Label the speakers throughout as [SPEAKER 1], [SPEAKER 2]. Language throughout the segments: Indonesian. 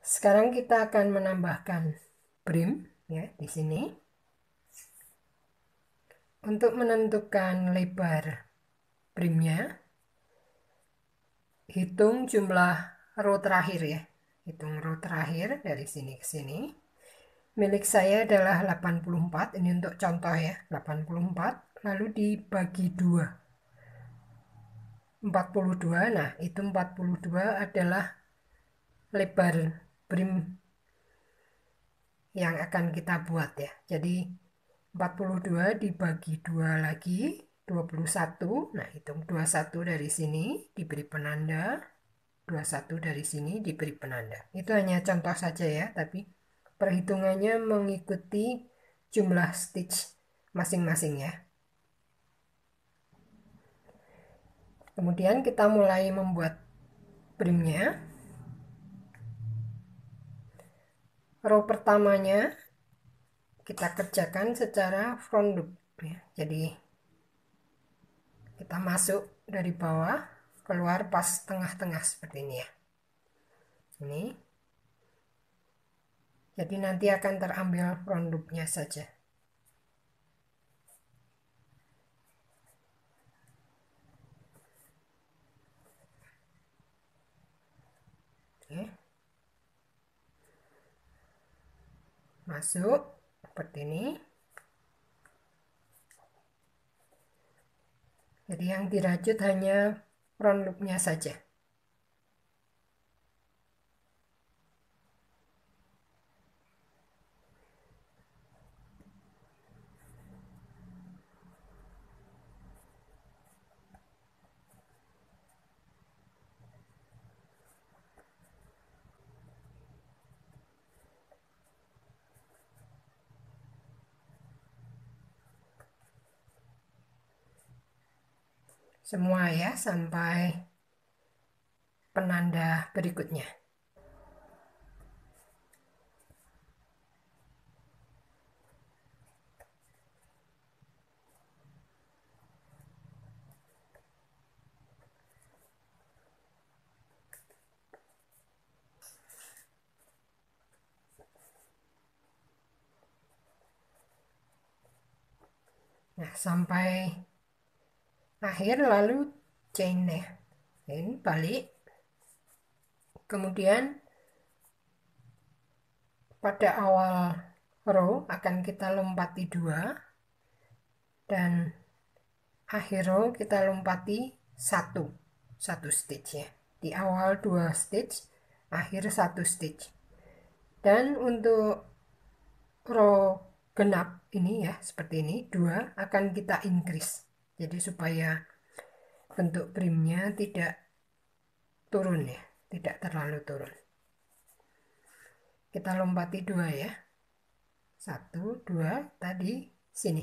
[SPEAKER 1] Sekarang kita akan menambahkan brim ya di sini. Untuk menentukan lebar brimnya, hitung jumlah row terakhir ya. Hitung row terakhir dari sini ke sini. Milik saya adalah 84, ini untuk contoh ya, 84, lalu dibagi 2. 42, nah itu 42 adalah lebar brim yang akan kita buat ya. Jadi 42 dibagi 2 lagi, 21. Nah, hitung 21 dari sini diberi penanda, 21 dari sini diberi penanda. Itu hanya contoh saja ya, tapi perhitungannya mengikuti jumlah stitch masing-masing ya. Kemudian kita mulai membuat brimnya. Row pertamanya kita kerjakan secara front loop ya. Jadi kita masuk dari bawah, keluar pas tengah-tengah seperti ini ya. Ini. Jadi nanti akan terambil front loop-nya saja. Oke. Masuk seperti ini. Jadi yang dirajut hanya front loop-nya saja. Semua ya, sampai penanda berikutnya. Nah, sampai akhir lalu chain ya. Ini balik. Kemudian pada awal row akan kita lompati 2 dan akhir row kita lompati 1 stitch ya. Di awal 2 stitch, akhir 1 stitch. Dan untuk row genap ini ya, seperti ini, 2 akan kita increase. Jadi supaya bentuk brimnya tidak turun ya, tidak terlalu turun. Kita lompati 2 ya. 1, 2, tadi sini.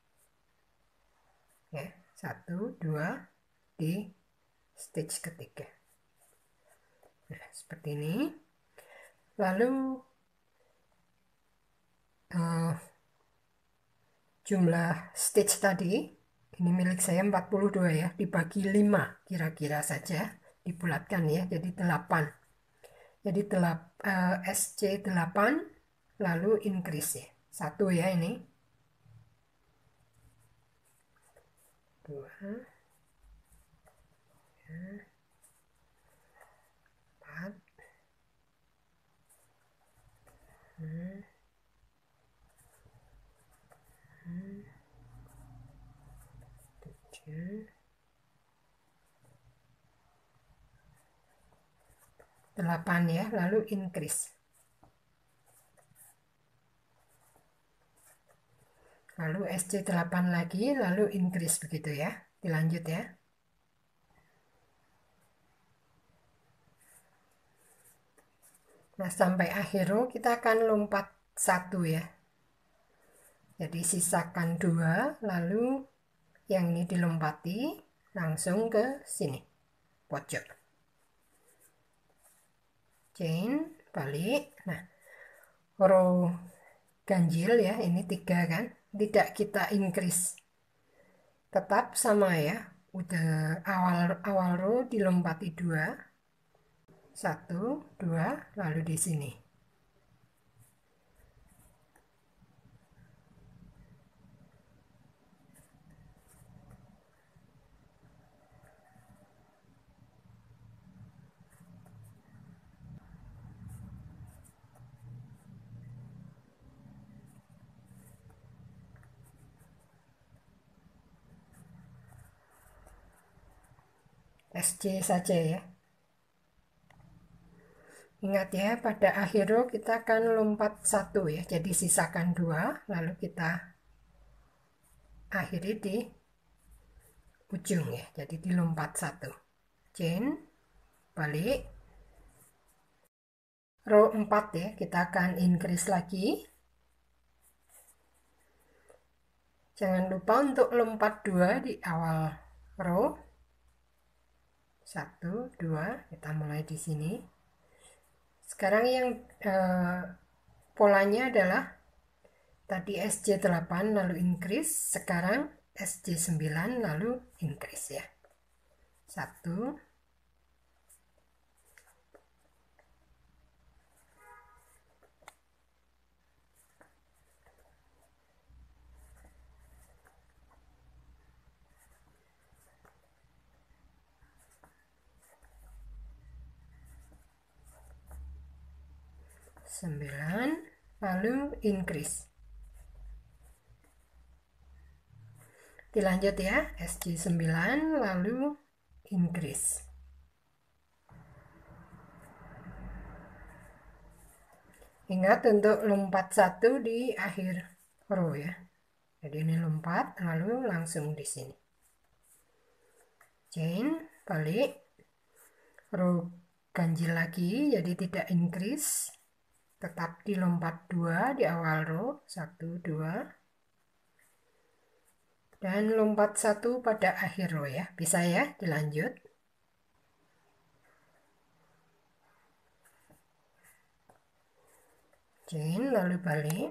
[SPEAKER 1] Ya, 1, 2 di stitch ketiga. Nah, seperti ini. Lalu jumlah stitch tadi, ini milik saya 42 ya, dibagi 5 kira-kira saja, dibulatkan ya, jadi 8. Jadi SC 8, lalu increase ya. 1 ya ini. 2, 4, 7, 8 ya, lalu increase. Lalu SC 8 lagi, lalu increase begitu ya. Dilanjut ya. Nah, sampai akhir row kita akan lompat 1 ya. Jadi sisakan 2, lalu yang ini dilompati langsung ke sini, pojok. Chain, balik. Nah, row ganjil ya, ini 3 kan. Tidak kita increase. Tetap sama ya. Udah awal row dilompati 2. 1, 2, lalu di sini. SC saja ya. Ingat ya, pada akhir row kita akan lompat 1 ya. Jadi sisakan 2, lalu kita akhiri di ujung ya. Jadi dilompat 1. Chain, balik. Row 4 ya, kita akan increase lagi. Jangan lupa untuk lompat 2 di awal row. 1, 2, kita mulai di sini. Sekarang yang polanya adalah tadi SC8 lalu increase, sekarang SC9 lalu increase ya. 1, 9 lalu increase. Dilanjut ya, SC9 lalu increase. Ingat untuk lompat 1 di akhir row ya. Jadi ini lompat lalu langsung di sini. Chain, balik. Row ganjil lagi, jadi tidak increase. Tetap di lompat 2 di awal row, 1, 2. Dan lompat 1 pada akhir row ya. Bisa ya, dilanjut. Chain, lalu balik.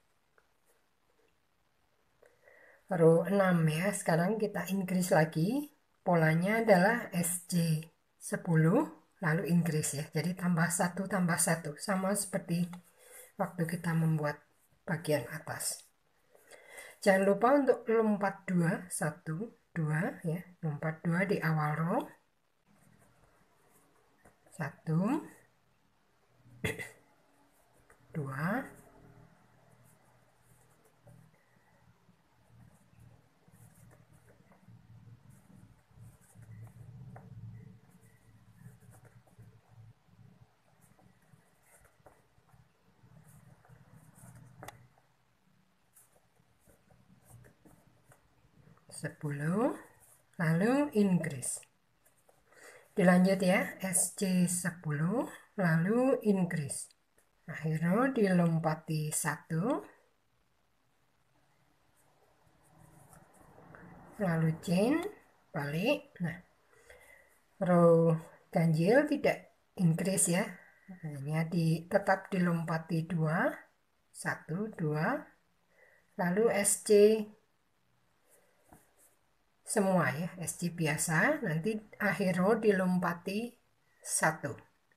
[SPEAKER 1] Row 6 ya, sekarang kita increase lagi. Polanya adalah SC10, lalu increase ya. Jadi tambah 1 tambah 1, sama seperti waktu kita membuat bagian atas. Jangan lupa untuk lompat 2, 1, 2 ya. Lompat 2 di awal row. 1, 2, 10, lalu increase. Dilanjut ya, SC10, lalu increase. Akhir row dilompati 1, lalu chain, balik. Nah, row ganjil tidak increase ya, hanya tetap dilompati 2, 1, 2, lalu SC semua ya, SC biasa, nanti akhir row dilompati 1.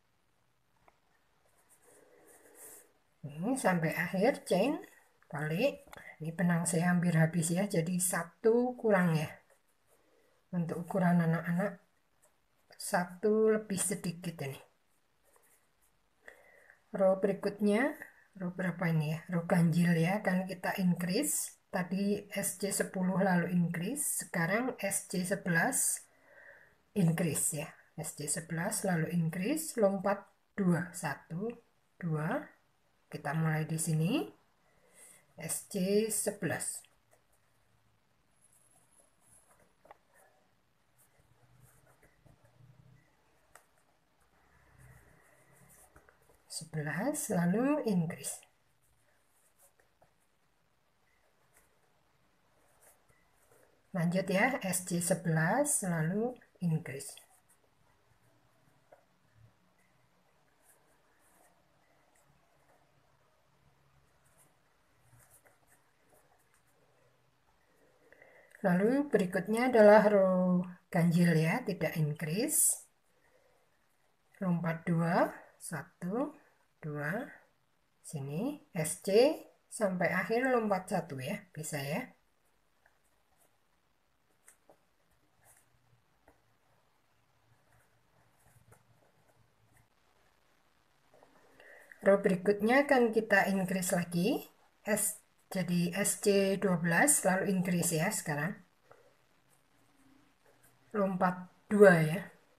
[SPEAKER 1] Ini sampai akhir chain, balik. Ini benang saya hampir habis ya, jadi 1 kurang ya. Untuk ukuran anak-anak 1 lebih sedikit ini. Row berikutnya, row berapa ini ya? Row ganjil ya, kan kita increase. Tadi SC10 lalu increase, sekarang SC11 increase ya. SC11 lalu increase, lompat 2, 1, 2. Kita mulai di sini. SC11. 11 lalu increase. Lanjut ya, SC11 lalu increase. Lalu berikutnya adalah row ganjil ya, tidak increase. lompat 2, 1, 2, sini SC sampai akhir lompat 1 ya, bisa ya. Row berikutnya akan kita increase lagi, jadi SC 12 lalu increase ya sekarang. Lompat 2 ya.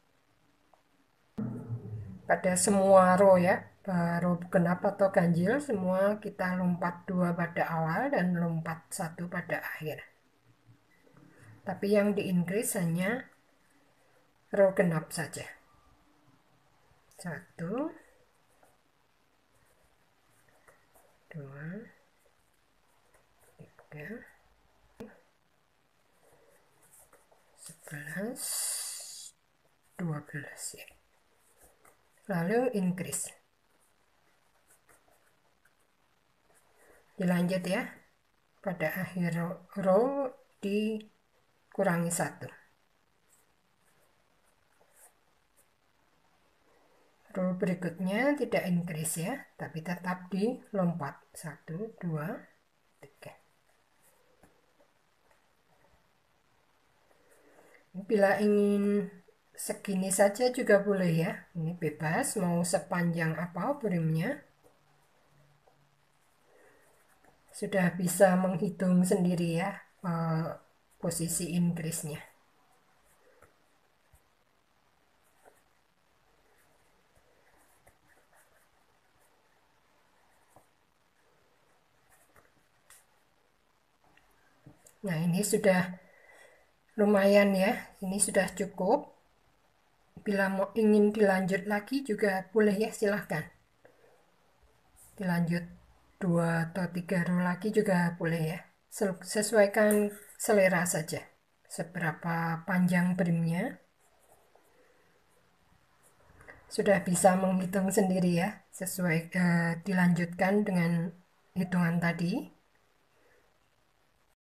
[SPEAKER 1] Pada semua row ya, row genap atau ganjil semua kita lompat 2 pada awal dan lompat 1 pada akhir. Tapi yang di increase hanya row genap saja. 1, 2, 3, 11, 12 ya. Lalu increase. Dilanjut ya. Pada akhir row dikurangi 1. Row berikutnya tidak increase ya, tapi tetap di lompat. 1, 2, 3. Bila ingin segini saja juga boleh ya. Ini bebas, mau sepanjang apa brimnya. Sudah bisa menghitung sendiri ya posisi increase-nya. Nah, ini sudah lumayan ya. Ini sudah cukup. Bila mau ingin dilanjut lagi juga boleh ya, silahkan. Dilanjut 2 atau 3 row lagi juga boleh ya. Sesuaikan selera saja. Seberapa panjang brimnya. Sudah bisa menghitung sendiri ya. Sesuai dilanjutkan dengan hitungan tadi.